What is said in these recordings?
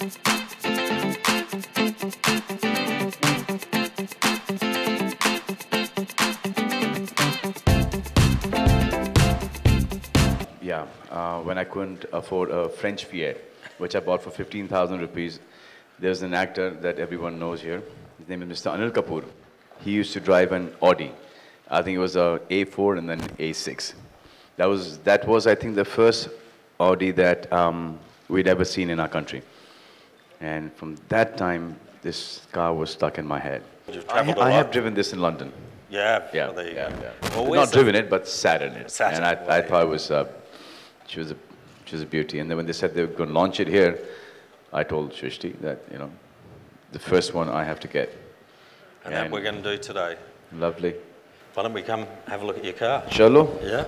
Yeah, when I couldn't afford a French Fiat, which I bought for 15,000 rupees, there's an actor that everyone knows here. His name is Mr. Anil Kapoor. He used to drive an Audi. I think it was a A4 and then A6. That was I think, the first Audi that we'd ever seen in our country. And from that time, this car was stuck in my head. I have driven this in London. Yeah, Yeah, well, there you yeah, go. yeah. Well, Not driven it, but sat in it. Sat and in it, I well, thought it was, she was a beauty. And then when they said they were going to launch it here, I told Shrishti that, you know, the first one I have to get. And that we're going to do today. Lovely. Why don't we come have a look at your car? Chalo. Yeah.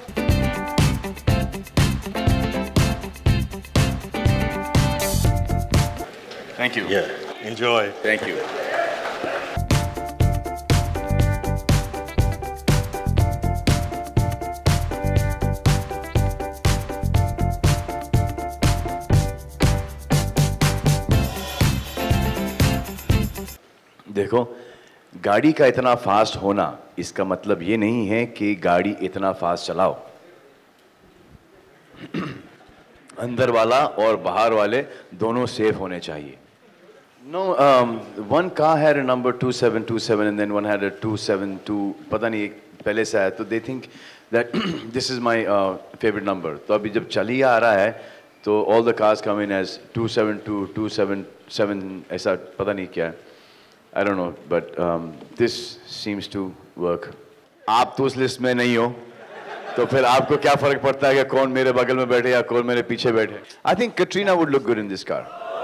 Thank you. Yeah. Enjoy. Thank you. देखो, गाड़ी का इतना fast होना इसका मतलब ये नहीं है कि गाड़ी इतना फास्ट चलाओ। अंदर वाला और बाहर वाले दोनों सेफ होने चाहिए। No, one car had a number 2727 and then one had a 272, पता नहीं पहले से आया, तो they think that this is my favorite number. तो अभी जब चली आ रहा है, तो all the cars come in as 272, 277, ऐसा पता नहीं क्या है. I don't know, but this seems to work. आप तो उस लिस्ट में नहीं हो, तो फिर आपको क्या फर्क पड़ता है कि कौन मेरे बगल में बैठे या कौन मेरे पीछे बैठे? I think Katrina would look good in this car.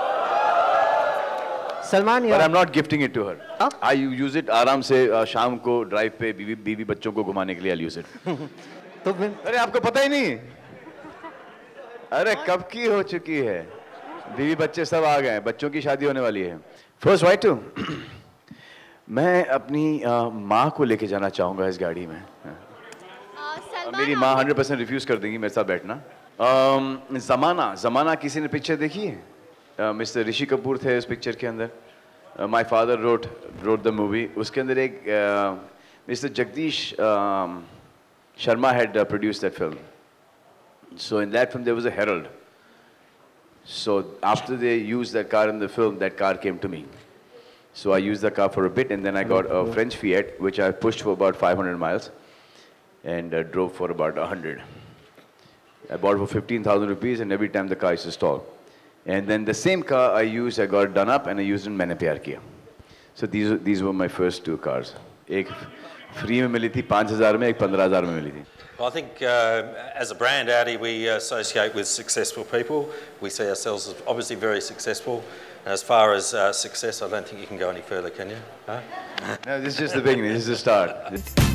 Salman, but I'm not gifting it to her. Huh? I use it आराम से शाम को ड्राइव पे बीवी बच्चों को घुमाने के लिए I'll use it. तो फिर अरे आपको पता ही नहीं? अरे कब की हो चुकी है? बीवी बच्चे सब आ गए हैं, बच्चों की शादी होने वाली है. First right to मैं अपनी माँ को लेके जाना चाहूँगा इस गाड़ी में. मेरी माँ 100% रिफ्यूज कर देंगी मेरे साथ बैठना. ज़माना किसी ने पिक्चर देखी है? मिस्टर ऋषि कपूर थे इस पिक्चर के अंदर. My father wrote the movie. उसके अंदर एक mister Jagdish Sharma had produced that film. So in that film there was a herald. So after they used that car in the film, that car came to me. So I used the car for a bit, and then I got a French Fiat, which I pushed for about 500 miles, and drove for about 100. I bought it for 15,000 rupees, and every time the car is stalled. And then the same car I got it done up, and I used in Maine Pyar Kiya. So these were my first two cars. एक free में मिली थी 5,000 में, एक 15,000 में मिली थी. Well, I think as a brand, Audi, we associate with successful people. We see ourselves as obviously very successful. As far as success, I don't think you can go any further, can you? Huh? No, this is just the beginning. This is the start.